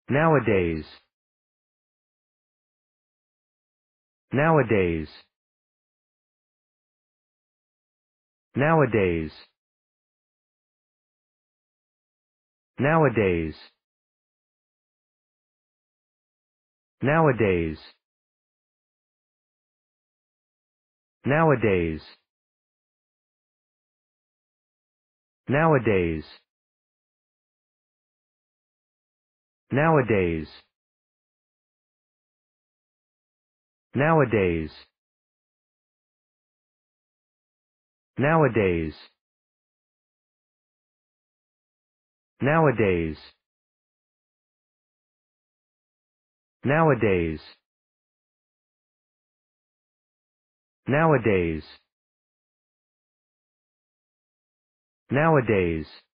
nowadays, nowadays, nowadays, nowadays, nowadays, nowadays, nowadays, nowadays, nowadays, nowadays, nowadays, nowadays, nowadays, nowadays,